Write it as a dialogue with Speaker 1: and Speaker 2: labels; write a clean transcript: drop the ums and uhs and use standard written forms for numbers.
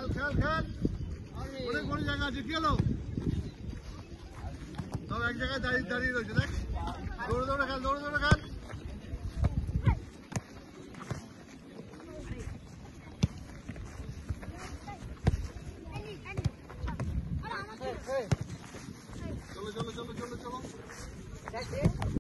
Speaker 1: খেল খেল অনেক বড় জায়গা আছে কি হলো সব এক জায়গায় দাঁড়িয়ে রয়েছে দেখ দৌড়ে দৌড়ে খেল চলো